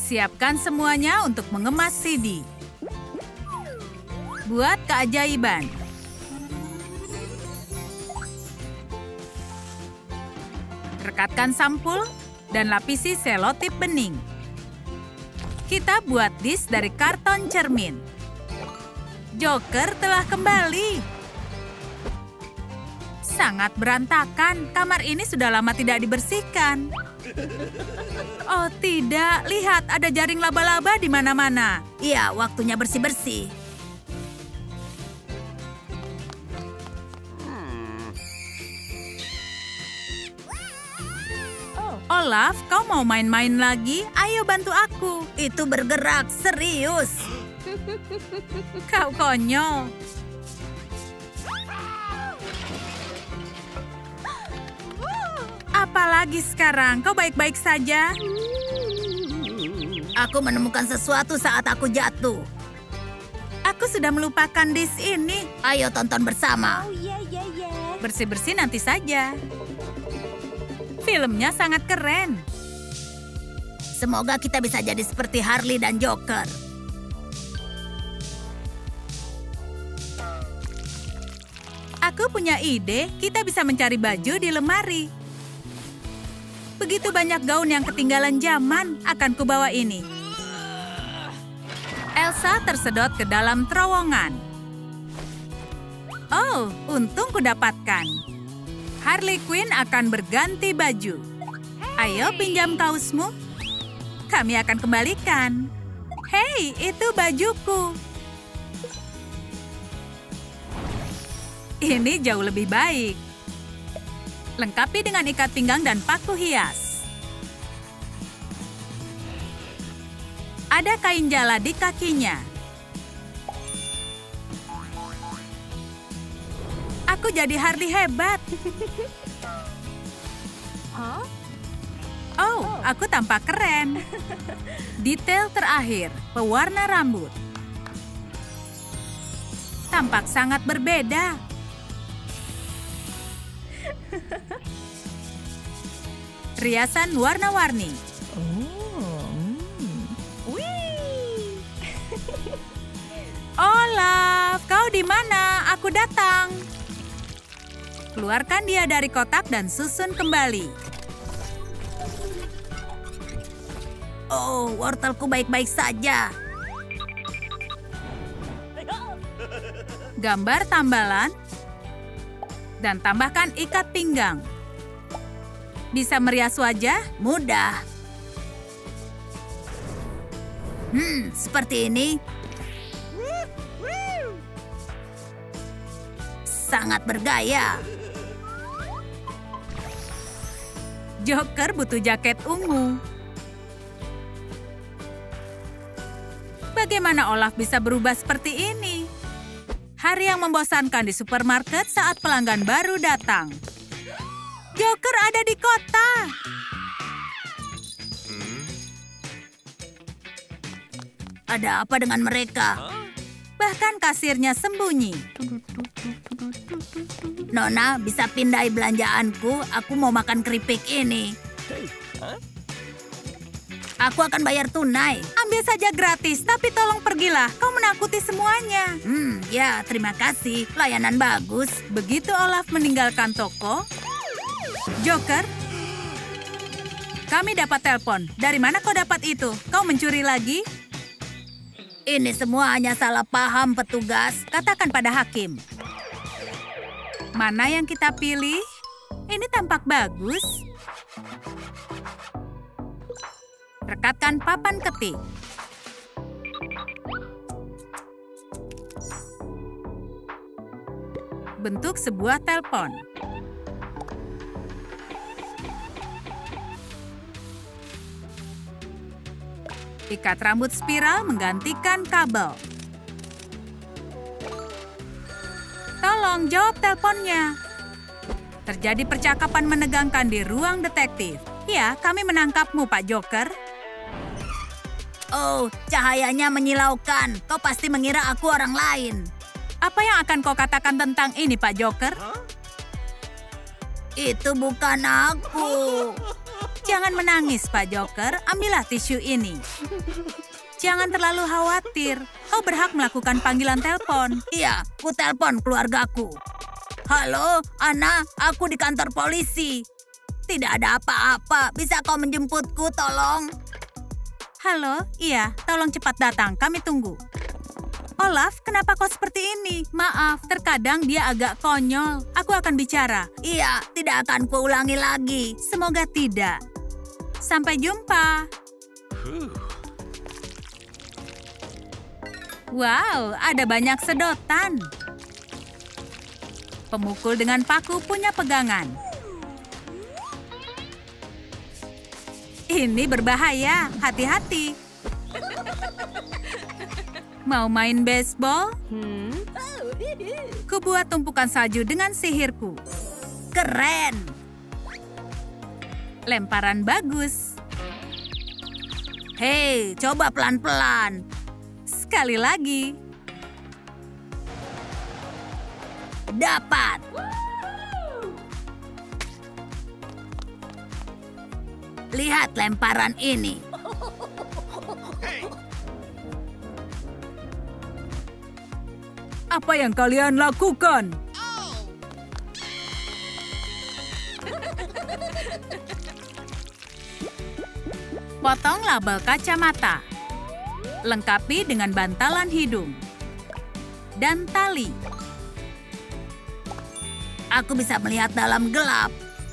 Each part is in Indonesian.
Siapkan semuanya untuk mengemas CD. Buat keajaiban. Rekatkan sampul dan lapisi selotip bening. Kita buat disk dari karton cermin. Joker telah kembali. Sangat berantakan. Kamar ini sudah lama tidak dibersihkan. Oh tidak, lihat ada jaring laba-laba di mana-mana. Iya, waktunya bersih-bersih. Olaf, kau mau main-main lagi? Ayo bantu aku. Itu bergerak, serius. Kau konyol. Apalagi sekarang? Kau baik-baik saja? Aku menemukan sesuatu saat aku jatuh. Aku sudah melupakan disk ini. Ayo tonton bersama. Bersih-bersih nanti saja. Filmnya sangat keren. Semoga kita bisa jadi seperti Harley dan Joker. Aku punya ide, kita bisa mencari baju di lemari. Begitu banyak gaun yang ketinggalan zaman, akan kubawa ini. Elsa tersedot ke dalam terowongan. Oh, untung kudapatkan. Harley Quinn akan berganti baju. Ayo pinjam kaosmu. Kami akan kembalikan. Hei, itu bajuku. Ini jauh lebih baik. Lengkapi dengan ikat pinggang dan paku hias. Ada kain jala di kakinya. Aku jadi Harley hebat. Oh, aku tampak keren. Detail terakhir, pewarna rambut. Tampak sangat berbeda. Riasan warna-warni. Olaf, kau di mana? Aku datang. Keluarkan dia dari kotak dan susun kembali. Oh, wortelku baik-baik saja. Gambar tambalan. Dan tambahkan ikat pinggang. Bisa merias wajah? Mudah. Seperti ini. Sangat bergaya. Joker butuh jaket ungu. Bagaimana Olaf bisa berubah seperti ini? Hari yang membosankan di supermarket saat pelanggan baru datang. Joker ada di kota. Ada apa dengan mereka? Bahkan kasirnya sembunyi. Nona, bisa pindai belanjaanku? Aku mau makan keripik ini. Aku akan bayar tunai. Ambil saja gratis, tapi tolong pergilah. Kau menakuti semuanya. Ya, terima kasih. Layanan bagus. Begitu Olaf meninggalkan toko, Joker, kami dapat telepon. Dari mana kau dapat itu? Kau mencuri lagi? Ini semua hanya salah paham, petugas. Katakan pada hakim. Mana yang kita pilih? Ini tampak bagus. Rekatkan papan ketik. Bentuk sebuah telepon. Ikat rambut spiral menggantikan kabel. Tolong jawab teleponnya. Terjadi percakapan menegangkan di ruang detektif. Ya, kami menangkapmu, Pak Joker. Oh, cahayanya menyilaukan. Kau pasti mengira aku orang lain. Apa yang akan kau katakan tentang ini, Pak Joker? Itu bukan aku. Jangan menangis, Pak Joker. Ambillah tisu ini. Jangan terlalu khawatir. Kau berhak melakukan panggilan telepon. Iya, ku telepon keluargaku. Halo, Ana, aku di kantor polisi. Tidak ada apa-apa. Bisa kau menjemputku, tolong? Halo, iya, tolong cepat datang. Kami tunggu. Olaf, kenapa kau seperti ini? Maaf, terkadang dia agak konyol. Aku akan bicara. Iya, tidak akan kuulangi lagi. Semoga tidak. Sampai jumpa. Wow, ada banyak sedotan. Pemukul dengan paku punya pegangan. Ini berbahaya, hati-hati. Mau main baseball? Kubuat tumpukan salju dengan sihirku. Keren. Lemparan bagus. Hei, coba pelan-pelan. Sekali lagi. Dapat. Lihat lemparan ini. Apa yang kalian lakukan? Potong label kacamata. Lengkapi dengan bantalan hidung. Dan tali. Aku bisa melihat dalam gelap.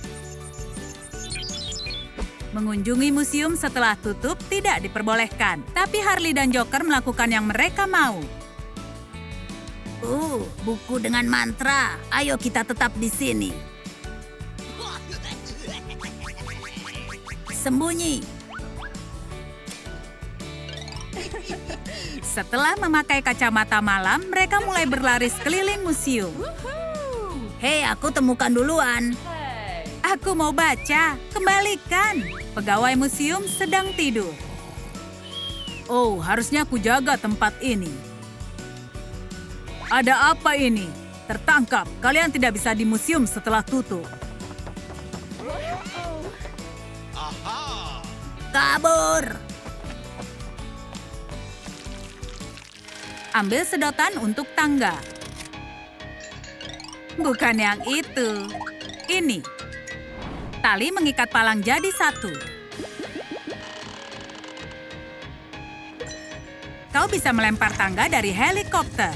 Mengunjungi museum setelah tutup tidak diperbolehkan. Tapi Harley dan Joker melakukan yang mereka mau. Buku dengan mantra. Ayo kita tetap di sini. Sembunyi. Setelah memakai kacamata malam, mereka mulai berlari sekeliling museum. Hei, aku temukan duluan. Aku mau baca. Kembalikan. Pegawai museum sedang tidur. Oh, harusnya aku jaga tempat ini. Ada apa ini? Tertangkap. Kalian tidak bisa di museum setelah tutup. Kabur. Ambil sedotan untuk tangga. Bukan yang itu. Ini. Tali mengikat palang jadi satu. Kau bisa melempar tangga dari helikopter.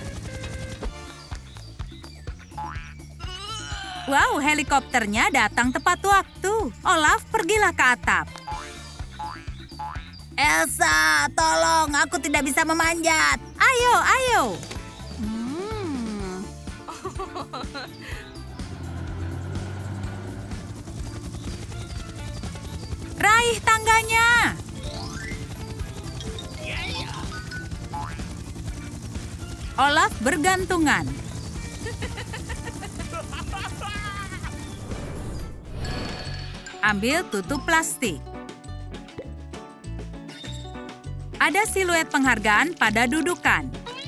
Wow, helikopternya datang tepat waktu. Olaf, pergilah ke atap. Elsa, tolong. Aku tidak bisa memanjat. Ayo, ayo. Raih tangganya. Olaf bergantungan. Ambil tutup plastik. Ada siluet penghargaan pada dudukan.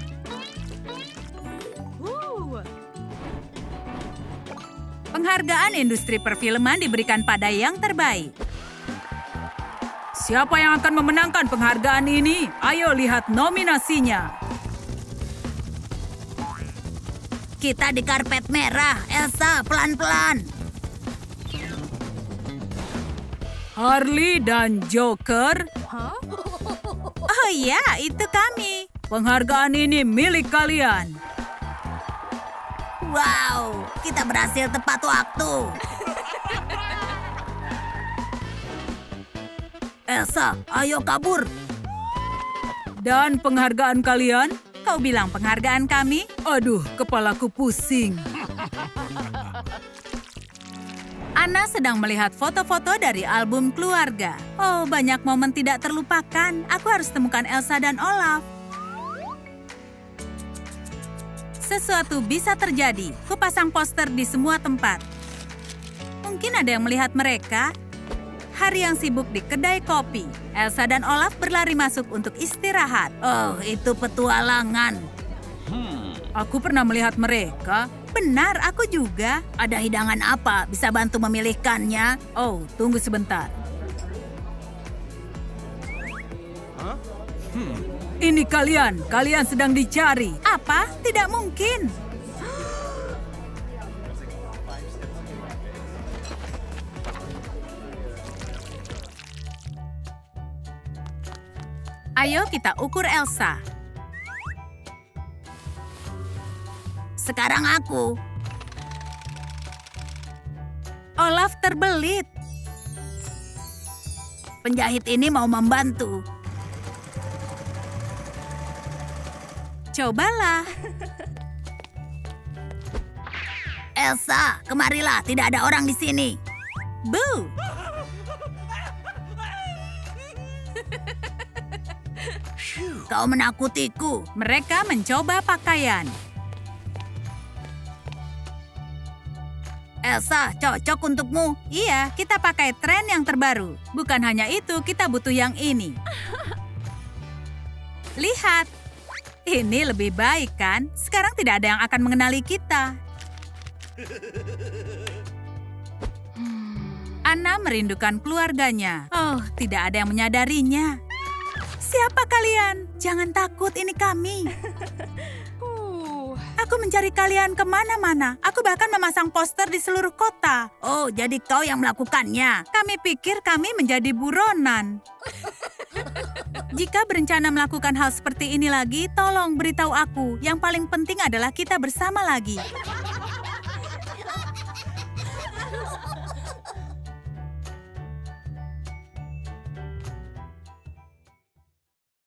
Penghargaan industri perfilman diberikan pada yang terbaik. Siapa yang akan memenangkan penghargaan ini? Ayo lihat nominasinya. Kita di karpet merah. Elsa, pelan-pelan. Harley dan Joker. Oh iya, itu kami. Penghargaan ini milik kalian. Wow, kita berhasil tepat waktu. Elsa, ayo kabur. Dan penghargaan kalian? Kau bilang penghargaan kami? Aduh, kepalaku pusing. Anna sedang melihat foto-foto dari album keluarga. Oh, banyak momen tidak terlupakan. Aku harus temukan Elsa dan Olaf. Sesuatu bisa terjadi. Kupasang poster di semua tempat. Mungkin ada yang melihat mereka. Hari yang sibuk di kedai kopi. Elsa dan Olaf berlari masuk untuk istirahat. Oh, itu petualangan. Aku pernah melihat mereka. Benar, aku juga. Ada hidangan apa? Bisa bantu memilihkannya? Oh, tunggu sebentar. Ini kalian sedang dicari. Apa? Tidak mungkin. Ayo kita ukur Elsa. Sekarang aku. Olaf terbelit. Penjahit ini mau membantu. Cobalah. Elsa, kemarilah. Tidak ada orang di sini. Bu. Kau menakutiku. Mereka mencoba pakaian. Elsa, cocok untukmu. Iya, kita pakai tren yang terbaru. Bukan hanya itu, kita butuh yang ini. Lihat. Ini lebih baik, kan? Sekarang tidak ada yang akan mengenali kita. Anna merindukan keluarganya. Oh, tidak ada yang menyadarinya. Siapa kalian? Jangan takut, ini kami. Aku mencari kalian kemana-mana. Aku bahkan memasang poster di seluruh kota. Oh, jadi kau yang melakukannya. Kami pikir kami menjadi buronan. Jika berencana melakukan hal seperti ini lagi, tolong beritahu aku. Yang paling penting adalah kita bersama lagi.